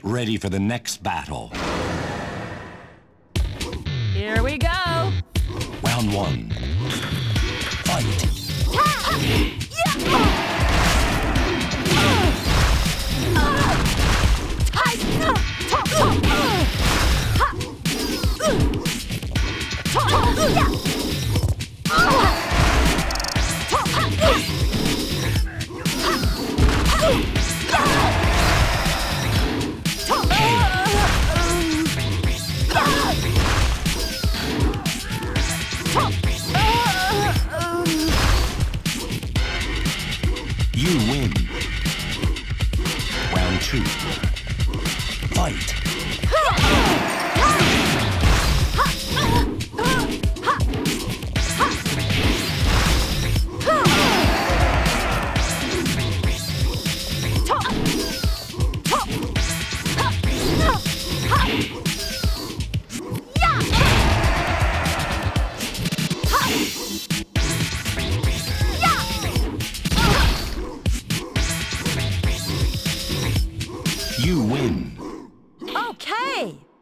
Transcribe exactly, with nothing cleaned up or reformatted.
ready for the next battle. Here we go. Round one. Fight. You win. Round two. Fight. You win. Okay.